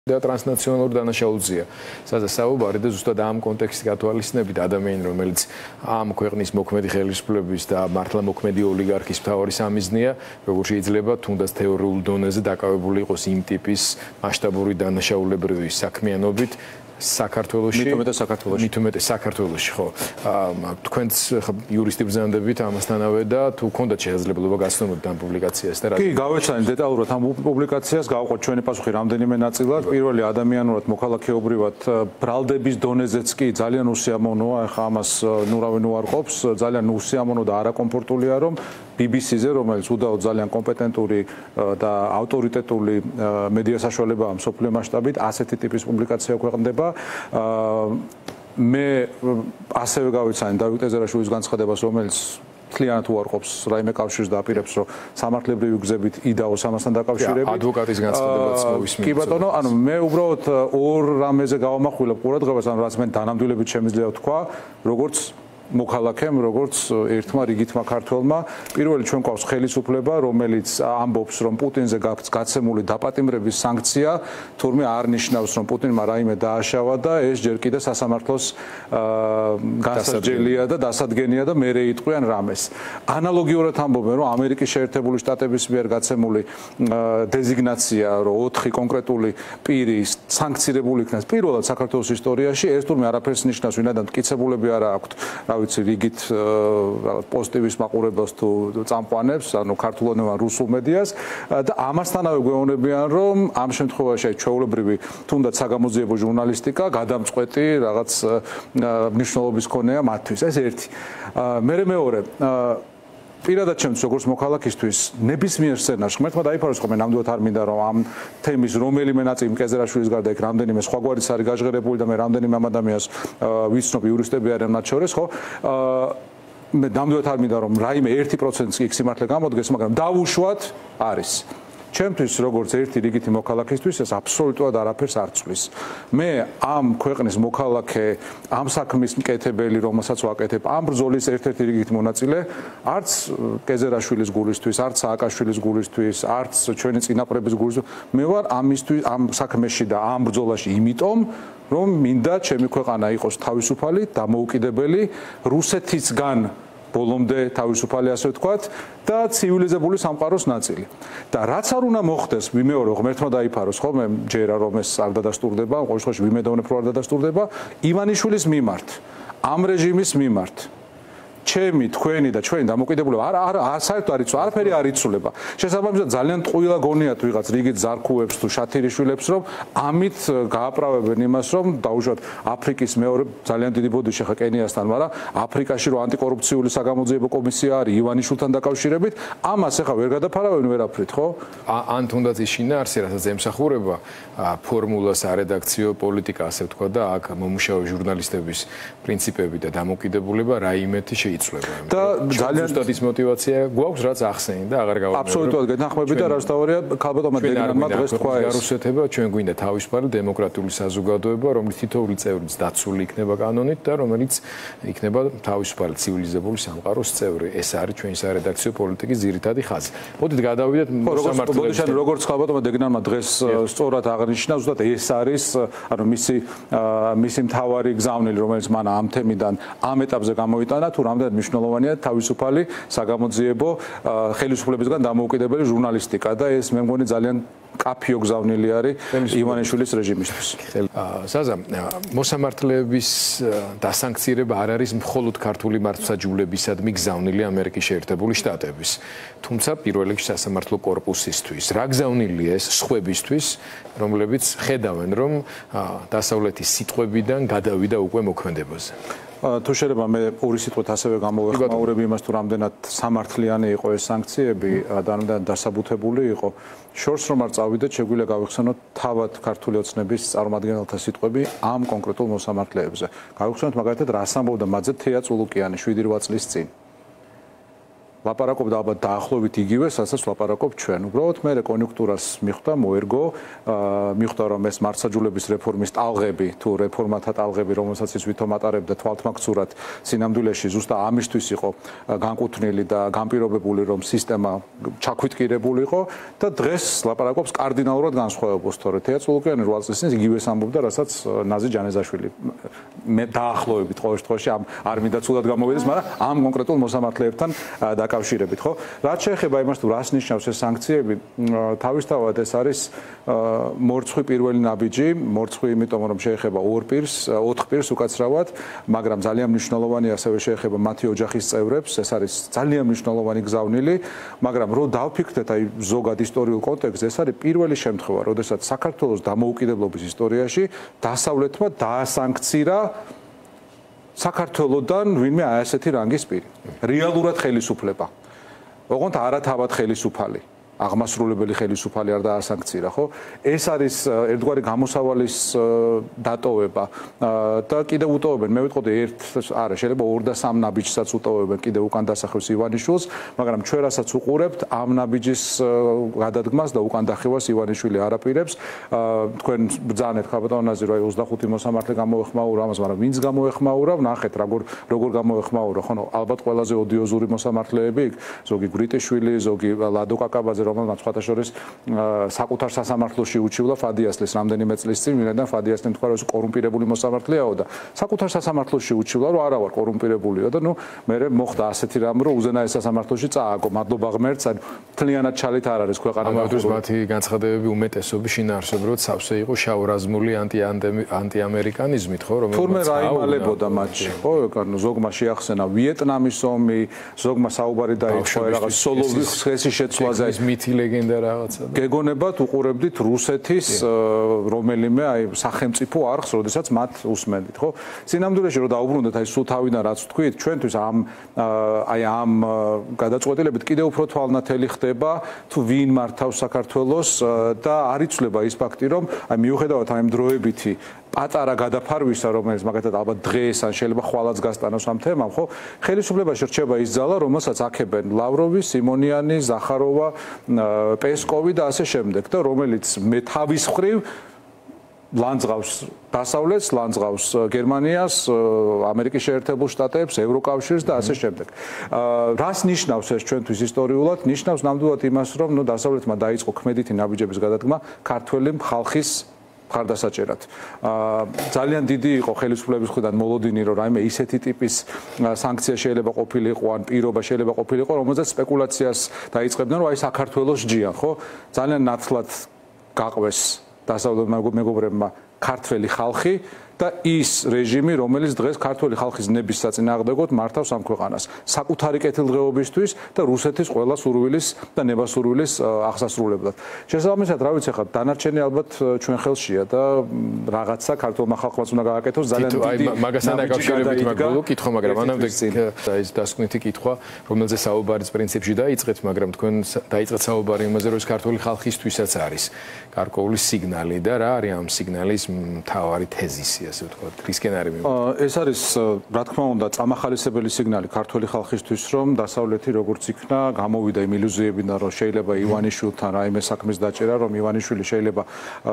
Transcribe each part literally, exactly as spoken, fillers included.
და ტრანსნაციონალური დანაშაულზეა. საუბარი და ზუსტად ამ კონტექსტში გათვალისწინებით ადამიანი, რომელიც ამ ქვეყნის მოქმედი ხელისუფლების და მართლა მოქმედი ოლიგარქის მთავარი სამიზნეა, როგორ შეიძლება თუნდაც თეორიულ დონეზე დაკავებული იყოს იმ ტიპის მასშტაბური დანაშაულებრივი საქმიანობით საქართველოში, მით უმეტეს საქართველოში, მით უმეტეს საქართველოში, ხო. თქვენც იურისტი ბრძანდებით ამასთანავე და თუ გქონდათ შესაძლებლობა გასცნობოთ ამ პუბლიკაციას და რა. კი, გავეცანი დეტალურად ამ პუბლიკაციას, გავყოთ ჩვენი პასუხი რამდენიმე ნაწილად. პირველი ადამიანურად მოქალაქეობრივად ბრალდების დონეზეც კი ძალიან უსიამოვნოა, ახლა ამას ნუ რავენ უარყოფს, ძალიან უსიამოვნო და არაკომფორტულია, რომ ბი ბი სი-ზე, რომელიც უდაოდ ძალიან კომპეტენტური და ავტორიტეტული მედია საშუალებაა მსოფლიო მასშტაბით, ასეთი ტიპის პუბლიკაცია ქვეყნდება. მე ასევე გავიცანი დავით ეზერაშვილის განცხადებას, რომელიც მთლიანად უარყოფს რაიმე კავშირს და აპირებს, რომ სამართლებრივი გზებით იდაოს ამასთან დაკავშირებით. ადვოკატის განცხადებაც მოვისმენთ. კი ბატონო, ანუ მე უბრალოდ ორ რამეზე გავამახვილებ ყურადღებას, ანუ რაც მე დანამდვილებით შემიძლია ვთქვა, როგორც მოქალაქემ, როგორც ერთმა რიგითმა ქართველმა. პირველი, ჩვენ გვაქვს ხელისუფლება, რომელიც ამბობს, რომ პუტინზე გაქვს გაცემული დაპატიმრების სანქცია, თურმე არ ნიშნავს, რომ პუტინმა რაიმე დააშავა და ეს ჯერ კიდე სასამართლოს გასაჯელია და დასადგენია და მერე იტყვიან რამეს. ანალოგიურად ამბობენ, რომ ამერიკის შეერთებული შტატების მიერ გაცემული დეზიგნაცია, რომ ოთხი კონკრეტული პირი სანქცირებული იქნას პირველად საქართველოს ისტორიაში, ეს თურმე არაფერს ნიშნავს, ვინაიდან მტკიცებულები არა აქვთ. ვიცი რიგით პოზიტივის მაყურებელს თუ წამყვანებს, ანუ ქართულენოვან რუსულ მედიას და ამასთანავე გვეუბნებიან, რომ ამ შემთხვევაში ჩვეულებრივი თუნდაც საგამოძიებო ჟურნალისტიკა გადამწყვეტი რაღაც მნიშვნელობის მქონეა მათთვის. ეს ერთი. მერე მეორე პირადად ჩემს როგორც მოქალაქისთვის ნებისმიერ სცენარში ღმერთმა დაიფაროს ხოლმე ნამდვილად არ მინდა რომ ამ თემის რომელიმე ნაწილი მკეზერაშვილის გარდა იქ რამდენიმე სხვაგვარიც არის გაჟღერებული და მე რამდენიმე ამ ადამიანს ვიცნობ იურისტები არიან მათ შორის ხო მე ნამდვილად არ მინდა რომ რაიმე ერთი პროცენტი იქ სიმართლე გამოდგეს მაგრამ დავუშვათ არის ჩემთვის როგორც ერთი რიგითი მოქალაქისთვის ეს აბსოლუტურად არაფერს არ ცვლის. მე ამ ქვეყნის მოქალაქე, ამ საქმის მკეთებელი, რომელსაც ვაკეთებ, ამ ბრძოლის ერთ-ერთი რიგითი მონაწილე, არც კეზერაშვილის გულისთვის, არც სააკაშვილის გულისთვის, არც ჩვენი წინაპრების გულისთვის, მე ვარ ამისთვის, ამ საქმეში და ამ ბრძოლაში იმიტომ, რომ მინდა ჩემი ქვეყანა იყოს თავისუფალი, დამოუკიდებელი, რუსეთისგან ბოლომდე თავისუფალი ასე ვთქვათ და ცივილიზებული სამყაროს ნაწილი. და რაც არ უნდა მოხდეს, ვიმეორო ღმერთმა დაიფაროს, ხო, მე ჯერა რომ ეს არ დადასტურდება, ყოველ შემთხვევაში ვიმედოვნებ რომ არ დადასტურდება, ივანიშვილის მიმართ, ამ რეჟიმის მიმართ. ჩემი, თქვენი და ჩვენი დამოკიდებულება არ არ საერთოდ არ იცვა, არაფერი არ იცვლება. შესაბამისად ძალიან ტყუილა გონიათ ვიღაც რიგით ზარქუებს თუ შათირიშვილებს, რომ ამით გააправებენ იმას, რომ დაუშვათ აფრიკის მეორე ძალიან დიდი ბოდიში ხა კენიასთან, მაგრამ აფრიკაში რო ანტიკორუფციული საგამოძიებო კომისია არის ივანიშვილთან დაკავშირებით, ამას ახლა ვერ გადაფარავენ ვერაფრით, ხო? ან თუნდაც ის შინაარსი, რასაც ემსახურება ფორმულას არედაქციო პოლიტიკა, ასე ვთქვა და აქ მომუშავე ჟურნალისტების პრინციპები და დამოკიდებულება რაიმეთი იცვლება. და ძალიან ზუსტად ის мотиваცია გვაქვს, რაც ახსენე და აღარ გავაკეთებ. აბსოლუტურად გეთანხმები და რაც თავარია, ქალბატონმა დეგნანმა დღეს თქვა ეს. გარუსეთება ჩვენ გვინდა თავისუფალი დემოკრატიული საზოგადოება, რომლის თითოეული წევრიც დაცული იქნება კანონით და რომელიც იქნება თავისუფალი ცივილიზებული სამყაროს წევრი. ეს არის ჩვენი სარედაქციო პოლიტიკის ძირითადი ხაზი. მოდით გადავიდეთ მოსამართლეებს. როგორც ქალბატონმა დეგნანმა დღეს სწორად აღნიშნა, ზუსტად ეს არის, ანუ მისი მისი მთავარი გზავნილი, რომელიც მან ამ თემიდან ამ ეტაპზე გამოვიტანა, თუ რამდენად მნიშვნელოვანია თავისუფალი საგამოძიებო ხელისუფლებისგან დამოუკიდებელი ჟურნალისტიკა და ეს მე მგონი ძალიან კაფიო გზავნილი არის ივანიშვილის რეჟიმისთვის. ზაზა, მოსამართლეების დასანქცირება არ არის მხოლოდ ქართული მართლმსაჯულებისადმი გზავნილი ამერიკის შეერთებული შტატების, თუმცა პირველ რიგში სასამართლო კორპუსისთვის. რა გზავნილია ეს სხვებისთვის, რომლებიც ხედავენ, რომ დასავლეთის სიტყვებიდან გადავიდა უკვე მოქმედებაზე? თუ შეიძლება მე ორი სიტყვით ასევე გამოვეხმაურები იმას, თუ რამდენად სამართლიანი იყო ეს სანქციები და რამდენად დასაბუთებული იყო. შორს რომ არ წავიდეთ, შეგვიძლია გავიხსენოთ თავად ქართული ოცნების წარმომადგენელთა სიტყვები ამ კონკრეტულ მოსამართლეებზე. გავიხსენოთ მაგალითად, რას ამბობდა მაძე თეა წულუკიანი შვიდი რვა წლის წინ. ლაპარაკობდა ალბათ დაახლოებით იგივე, რასაც ლაპარაკობ ჩვენ. უბრალოდ მე კონიუნქტურას მიხვდა, მოერგო, მიხვდა რომ ეს მართლმსაჯულების რეფორმის ტალღები, თუ რეფორმათა ტალღები, რომელსაც ის ვითომ ატარებდა თვალთმაქცურად სინამდვილეში ზუსტად ამისთვის იყო განკუთვნილი და განპირობებული, რომ სისტემა ჩაქვიტკირებული იყო და დღეს ლაპარაკობს კარდინალურად განსხვავებულს, თორე თეატროლოგიანი რვა წლის წინ იგივეს ამბობდა, რასაც ნაზი ჯანეზაშვილი მე დაახლოებით ყოველ შემთხვევაში ამ არ მინდა ცუდად გამოვიდეს, მაგრამ ამ კონკრეტულ მოსამართლეებთან დაკავშირებით, ხო? რაც შეეხება იმას, თუ რას ნიშნავს ეს სანქციები, თავისთავად ეს არის მორცხვი პირველი ნაბიჯი, მორცხვი იმიტომ რომ შეეხება ორ პირს, ოთხ პირს უკაცრავად, მაგრამ ძალიან მნიშვნელოვანი ასევე შეეხება მათი ოჯახის წევრებს, ეს არის ძალიან მნიშვნელოვანი გზავნილი, მაგრამ რო დავფიქრდეთ აი ზოგად ისტორიულ კონტექსტზე, ეს არის პირველი შემთხვევა, როდესაც საქართველოს დამოუკიდებლობის ისტორიაში დასავლეთმა დაასანქცირა საქართველოსდან ვინმე აი ასეთი რანგის პირი. რეალურად ხელისუფლება. ოღონდ არათავად ხელისუფალი. აღმასრულებელი ხელისუფალი არ დაასანქცირა, ხო? ეს არის ერთგვარი გამოსავალის დატოვება და კიდევ უტოვებენ. მე ვიტყოდი ერთ, არა, შეიძლება ორ და სამ ნაბიჯსაც უტოვებენ კიდევ უკან დასახევს ივანიშვილს, მაგრამ ჩვენ რასაც უყურებთ, ამ ნაბიჯის გადადგმას და უკან დახევას ივანიშვილი არაპირებს. თქვენ ბრძანეთ ხაბატონაზე, რომ ოცდახუთი მოსამართლე გამოეხმაურა ამას, მაგრამ ვინც გამოეხმაურა, ნახეთ როგორ როგორ გამოეხმაურა, ხო? ალბათ ყველაზე ოდიოზური მოსამართლეები, ზოგი გრიტიშვილი, ზოგი ლადო კაკაბაძე, რომელმაც სხვათა შორის საკუთარ სასამართლოში უჩივლა ფადიასლის რამდენიმე წლის წინ, ვინაიდან ფადიასლი თქვა, რომ ეს კორუმპირებული მოსამართლეაო და საკუთარ სასამართლოში უჩივლა, რომ არა ვარ კორუმპირებულიო და ნუ მე მოხდა ასეთი რამ, რომ უზენაეს სასამართლოში წააგო. მადლობა ღმერთს, ან თლიანად ჩალით არ არის ქვეყანა. ამავდროულად მათი განცხადებები უმეტესობი შინაარსობრივად სავსე იყო შავ-რაზმული ანტი-ამერიკანიზმით, ხო, რომელიც თურმე რა იმალებოდა მათში, ხო, ანუ ზოგმა შეახსენა ვიეტნამის ომი, ზოგმა საუბარი დაიწყო რაღაც სოლოვის ხესის შეცვლაზე. მითი ლეგენდა რაღაცა. გეგონებათ უყურებდით რუსეთის რომელიმე აი სახელმწიფო არხს, როდესაც მათ უსმენდით, ხო? სინამდვილეში რომ დაუბრუნდეთ აი სულ თავიდან რაც თქვით, ჩვენთვის ამ აი ამ გადაწყვეტილებით კიდევ უფრო თვალნათელი ხდება თუ ვინ მართავს საქართველოს და არ იცვლება ის ფაქტი, რომ აი მიუხედავად ამ დროებითი პატარა გადაფარვისა, რომელიც მაგათად ალბათ დღეს ან შეიძლება ხვალაც გასტანოს ამ თემამ, ხო? ხელისუფლებაში რჩება ის ძალა, რომელსაც აქებენ ლავროვი, სიმონიანი, ზახაროვა, პესკოვი და ასე შემდეგ და რომელიც მე თავის მხრივ ლანძღავს დასავლეთს, ლანძღავს გერმანიას, ამერიკის შეერთებულ შტატებს, ევროკავშირს და ასე შემდეგ. რას ნიშნავს ეს ჩვენთვის ისტორიულად? ნიშნავს ნამდვილად იმას, რომ ნუ დასავლეთმა დაიწყო ქმედითი ნაბიჯების გადადგმა ქართველი ხალხის ხარდასაჭერად. ძალიან დიდი იყო ხელისუფლების მხრიდან მოლოდინი, რომ რაიმე ისეთი ტიპის სანქცია შეიძლება ყოფილიყო, ან პირობა შეიძლება ყოფილიყო, რომელზეც სპეკულაციას დაიწყებდნენ, რომ აი საქართველოს ჯიან, ხო? ძალიან ნათლად გაყვეს დასავლეთმა მეგობრებმა ქართველი ხალხი და ის რეჟიმი, რომელიც დღეს ქართველი ხალხის ნების საწინააღმდეგოდ მართავს ამ ქვეყანას საკუთარი კეთილდღეობისთვის და რუსეთის ყველა სურვილის და ნებასურვილის აღსასრულებლად. შესაბამისად, რა ვიცი ხა, დანარჩენი ალბათ ჩვენ ხელშია და რაღაცა ქართულმა ხალხმაც უნდა გააკეთოს ძალიან დიდი მაგასთან დაკავშირებით მაგალითად კითხვა, მაგრამ ანამდე ის დასკვნითი კითხვა, რომელზეც საუბარიც პრინციპში დაიწყეთ, მაგრამ თქვენ დაიწყეთ საუბარი იმაზე, რომ ეს ქართული ხალხისთვისაც არის გარკვეული სიგნალი და რა არის ამ სიგნალის მთავარი თეზისი, ასე ვთქვათ, რისკენ არის მიმართული? ეს არის, რა თქმა უნდა, წამახალისებელი სიგნალი ქართული ხალხისთვის, რომ დასავლეთი როგორც იქნა, გამოვიდა იმ ილუზიებიდან, რომ შეიძლება ივანიშვილთან რაიმე საქმის დაჭერა, რომ ივანიშვილი შეიძლება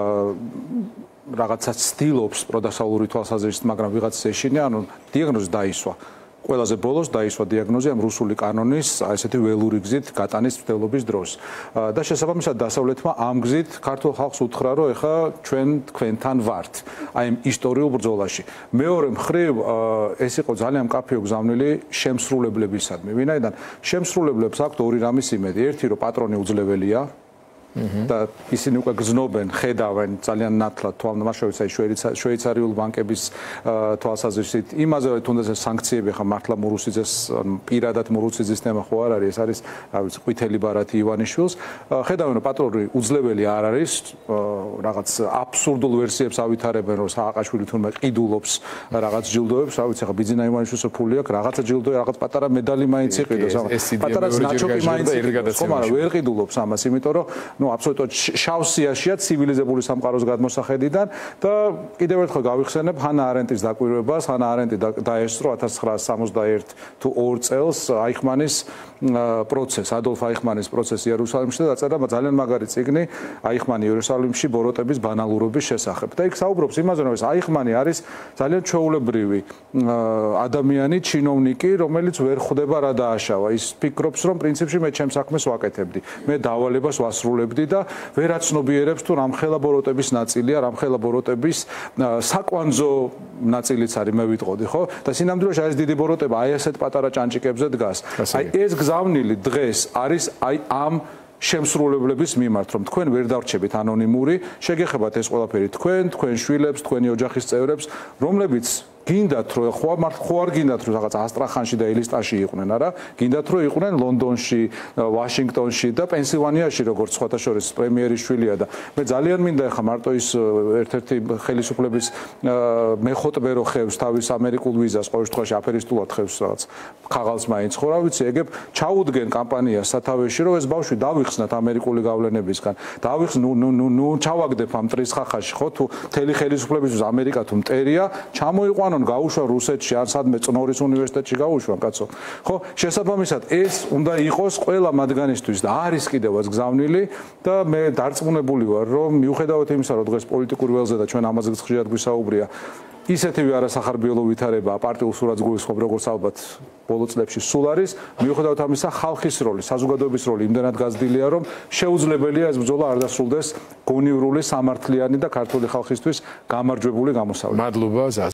რაღაცა ცდილობს პროდასავლური თვალსაზრისით, მაგრამ ვიღაც ეშინია, ანუ დიაგნოზი დაისვა. ყველაზე ბოლოს დაისვა დიაგნოზი ამ რუსული კანონის ესეთი ველური გზით გატანის მცდელობის დროს. და შესაბამისად დასავლეთმა ამ გზით ქართულ ხალხს უთხრა, რომ ეხა ჩვენ თქვენთან ვართ აი ამ ისტორიულ ბრძოლაში. მეორე მხრივ ეს იყო ძალიან მკაფიო გზავნილი შემსრულებლებისადმი. ვინაიდან შემსრულებლებს აქვთ ორი რამის იმედი. ერთი რომ პატრონი უძლებელია და ისინი უკვე გზნობენ, ხედავენ ძალიან ნათლად თვალნამშრომლებს აი შვეიცარიულ ბანკების თვალსაზრისით იმაზე, რომ თუნდაც სანქციები ხა მართლა მურუსიძეს პირადად მურუსიძის თემა ხო არ არის, ეს არის რა ვიცი ყვითელი ბარათი ივანიშვილს. ხედავენ რომ პატრონი უძლებელი არ არის, რაღაც აბსურდულ ვერსიებს ავითარებენ, რომ სააკაშვილი თუნდაც ყიდულობს რაღაც ჯილდოებს, რა ვიცი ხა ბიძინა ივანიშვილს ფული აქვს, რაღაცა ჯილდო, რაღაც პატარა медали მაინც იყიდოს, პატარა ნაჩოკი მაინც იყიდოს, მაგრამ ვერ ყიდულობს ამას, იმიტომ რომ ნუ ну აბსოლუტურად შავ სიაშია ცივილიზებული სამყაროს გადმოსახედიდან და კიდევ ერთხელ გავიხსენებ ჰანა არენტის დაკვირვებას. ჰანა არენტი დაესწრო ათას ცხრაასი სამოცდაერთი თუ ორ წელს აიხმანის პროცესს, ადოლფ აიხმანის პროცესს იერუსალიმში და დაწერა ძალიან მაგარი წიგნი აიხმანი იერუსალიმში ბოროტების ბანალურობის შესახებ. და იქ საუბრობს იმაზე, რომ ეს აიხმანი არის ძალიან ჩვეულებრივი ადამიანი, ჩინოვნიკი, რომელიც ვერ ხვდება რა დააშავა. ის ფიქრობს, რომ პრინციპში მე ჩემს საქმეს ვაკეთებდი. მე დავალებას ვასრულებდი და ვერ აცნობიერებს თუ რამხელა ბოროტების ნაწილია, რამხელა ბოროტების საკვანძო ნაწილიც არის, მე ვიტყოდი, ხო? და სინამდვილეში ეს დიდი ბოროტება აი ასეთ პატარა ჭანჭიკებზე დგას. აი ეს გზავნილი დღეს არის აი ამ შემსრულებლების მიმართ, რომ თქვენ ვერ დარჩებით ანონიმური, შეგეხებათ ეს ყველაფერი თქვენ, თქვენ შვილებს, თქვენი ოჯახის წევრებს, რომლებიც გინდათ რომ ხო ხო არ გინდათ რომ რაღაც ასტრახანში და ელისტაში იყვნენ, არა? გინდათ რომ იყვნენ ლონდონში, ვაშინგტონში და პენსილვანიაში, როგორც სხვათა შორის პრემიერის შვილია და მე ძალიან მინდა ახლა მარტო ის ერთ-ერთი ხელისუფლების მეხოტბე რო ხევს თავის ამერიკულ ვიზას, ყოველ შემთხვევაში აფერისტულად ხევს რაღაც ხაღალს მაინც ხო რა ვიცი, ეგებ ჩაუდგენ კამპანიას სათავეში, რომ ეს ბავშვი დავიხსნათ ამერიკული გავლენებისგან. დავიხსნ ნუ ნუ ნუ ჩავაგდებ ამ მტრის ხახაში, ხო? თუ მთელი ხელისუფლებისთვის ამერიკა თუ მტერია, ჩამოიყვანო გაუშვა რუსეთში ან სადმე წნორის უნივერსიტეტში გაუშვა კაცო. ხო, შესაბამისად ეს უნდა იყოს ყველა მათგანისთვის და არის კიდევაც გზავნილი და მე დარწმუნებული ვარ, რომ მიუხედავად იმისა, რომ დღეს პოლიტიკური ველზე და ჩვენ ამაზე ხშირად გვისაუბრია, ისეთივე არასახარბიელო ვითარება პარტიულ სურათს გულისხმობ, როგორც ალბათ ბოლო წლებში სულ არის, მიუხედავად ამისა, ხალხის როლი, საზოგადოების როლი იმდენად გაზრდილია, რომ შეუძლებელია ეს ბრძოლა არ დასრულდეს გონივრული, სამართლიანი და ქართული ხალხისთვის გამარჯვებული გამოსავლით. მადლობა.